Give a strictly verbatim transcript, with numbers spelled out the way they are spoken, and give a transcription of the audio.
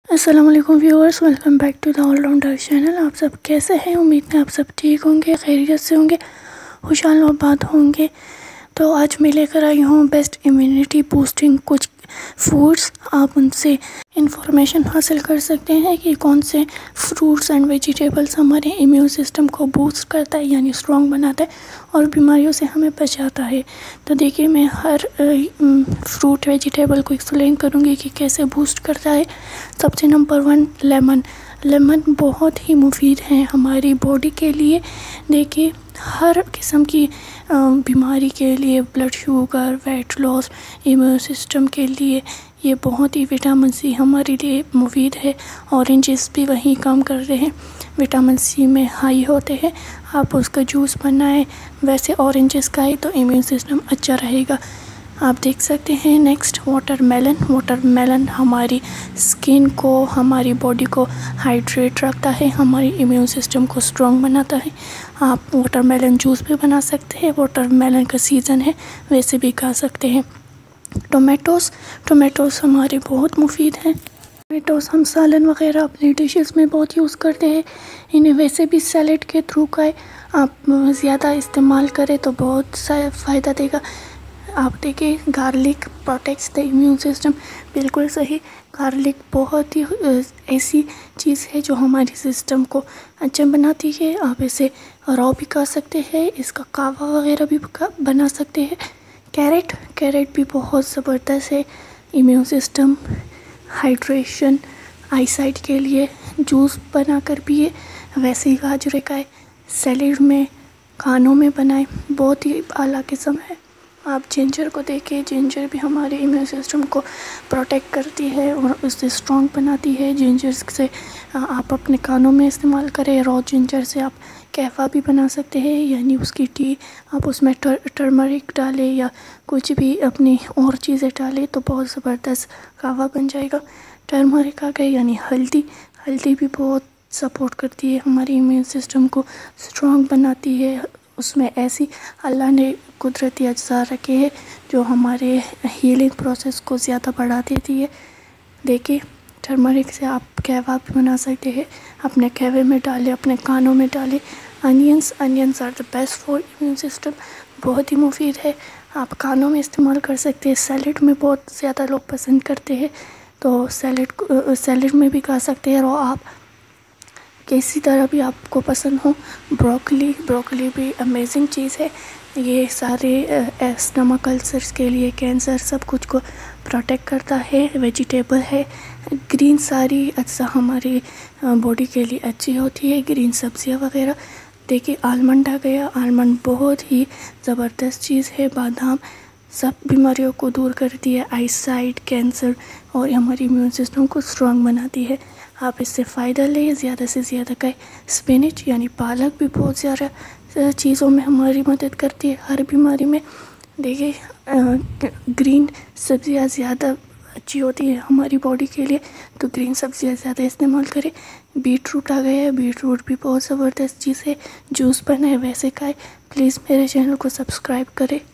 अस्सलाम वालेकुम viewers, welcome back to the allrounder channel. आप सब कैसे हैं? उम्मीद है आप सब ठीक होंगे, खैरियत से होंगे, खुशहाल आबाद होंगे। तो आज मैं लेकर आई हूँ बेस्ट इम्यूनिटी बूस्टिंग कुछ फूड्स। आप उनसे इंफॉर्मेशन हासिल कर सकते हैं कि कौन से फ्रूट्स एंड वेजिटेबल्स हमारे इम्यून सिस्टम को बूस्ट करता है, यानी स्ट्रॉन्ग बनाता है और बीमारियों से हमें बचाता है। तो देखिए, मैं हर फ्रूट वेजिटेबल को एक्सप्लेन करूँगी कि कैसे बूस्ट करता है। सबसे नंबर वन, लेमन। लेमन बहुत ही मुफीद है हमारी बॉडी के लिए। देखिए, हर किस्म की बीमारी के लिए, blood sugar, weight loss, immune system के लिए ये बहुत ही विटामिन सी हमारे लिए मुफीद है। ऑरेंजेस भी वही काम कर रहे हैं, विटामिन सी में हाई होते हैं। आप उसका जूस बनाएं, वैसे ऑरेंजेस खाएं तो इम्यून सिस्टम अच्छा रहेगा। आप देख सकते हैं। Next, watermelon. वाटरमेलन हमारी स्किन को, हमारी बॉडी को हाइड्रेट रखता है, हमारी इम्यून सिस्टम को स्ट्रॉन्ग बनाता है। आप वाटरमेलन जूस भी बना सकते हैं, वाटरमेलन का सीज़न है, वैसे भी खा सकते हैं। टोमेटोज़। टोमेटोज़ हमारे बहुत मुफीद हैं। टोमेटोज़ हम सालन वगैरह अपनी डिशेस में बहुत यूज़ करते हैं। इन्हें वैसे भी सैलेड के थ्रू खाएं। आप ज़्यादा इस्तेमाल करें तो बहुत सा फ़ायदा देगा। आप देखिए, garlic protects the immune system. बिल्कुल सही, गार्लिक बहुत ही ऐसी चीज़ है जो हमारी सिस्टम को अच्छा बनाती है। आप इसे रॉ भी खा सकते हैं, इसका कावा वगैरह भी बना सकते हैं। कैरेट। कैरेट भी बहुत ज़बरदस्त है, इम्यून सिस्टम, हाइड्रेशन, आईसाइट के लिए। जूस बनाकर पिए, वैसे ही गाजर खाएं, सैलेड में, खानों में बनाएं, बहुत ही आला किस्म है। आप जिंजर को देखिए, जिंजर भी हमारे इम्यून सिस्टम को प्रोटेक्ट करती है और उससे स्ट्रॉन्ग बनाती है। जिंजर से आप अपने कानों में इस्तेमाल करें। रॉ जिंजर से आप कहवा भी बना सकते हैं, यानी उसकी टी। आप उसमें टर, टर्मरिक डालें या कुछ भी अपनी और चीज़ें डालें तो बहुत ज़बरदस्त कहवा बन जाएगा। टर्मरिक आ गए, यानी हल्दी। हल्दी भी बहुत सपोर्ट करती है, हमारी इम्यून सिस्टम को स्ट्रॉन्ग बनाती है। उसमें ऐसी अल्लाह ने कुदरती अज्जा रखे हैं जो हमारे हीलिंग प्रोसेस को ज़्यादा बढ़ा देती है। देखिए, टर्मरिक से आप कहवा भी बना सकते हैं, अपने कहवे में डालें, अपने कानों में डालें। Onions. Onions are the best for immune system, बहुत ही मुफीद है। आप कानों में इस्तेमाल कर सकते हैं। सैलेड में बहुत ज़्यादा लोग पसंद करते हैं, तो सैलेड सैलेड में भी खा सकते हैं रॉ आप, किसी तरह भी आपको पसंद हो। ब्रोकली। ब्रोकली भी अमेजिंग चीज़ है। ये सारे स्टमक अल्सर्स के लिए, कैंसर, सब कुछ को प्रोटेक्ट करता है। वेजिटेबल है। ग्रीन सारी अज्जा हमारी बॉडी के लिए अच्छी होती है, ग्रीन सब्जियां वगैरह। देखिए, आलमंड आ गया। आलमंड बहुत ही ज़बरदस्त चीज़ है। बादाम सब बीमारियों को दूर करती है, आईसाइट, कैंसर, और हमारी इम्यून सिस्टम को स्ट्रॉन्ग बनाती है। आप इससे फ़ायदा लें, ज़्यादा से ज़्यादा खाएं। स्पिनच यानी पालक भी बहुत ज़्यादा चीज़ों में हमारी मदद करती है, हर बीमारी में। देखिए, ग्रीन सब्ज़ियाँ ज़्यादा अच्छी होती है हमारी बॉडी के लिए, तो ग्रीन सब्ज़ियाँ ज़्यादा इस्तेमाल करें। बीट रूट आ गया है। बीट रूट भी बहुत ज़बरदस्त चीज़ है, जूस बनाए, वैसे खाएं। प्लीज़ मेरे चैनल को सब्सक्राइब करें।